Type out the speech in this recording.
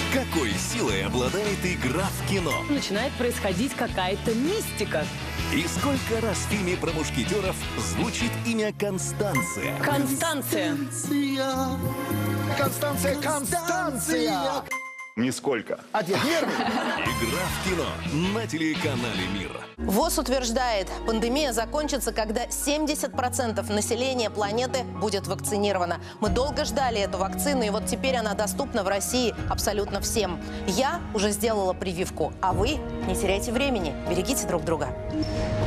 Какой силой обладает игра в кино? Начинает происходить какая-то мистика. И сколько раз в фильме про мушкетеров звучит имя Констанция? Констанция. Констанция! Нисколько. Ответ верный. Игра в кино на телеканале «Мир». ВОЗ утверждает, пандемия закончится, когда 70% населения планеты будет вакцинировано. Мы долго ждали эту вакцину, и вот теперь она доступна в России абсолютно всем. Я уже сделала прививку, а вы не теряйте времени, берегите друг друга.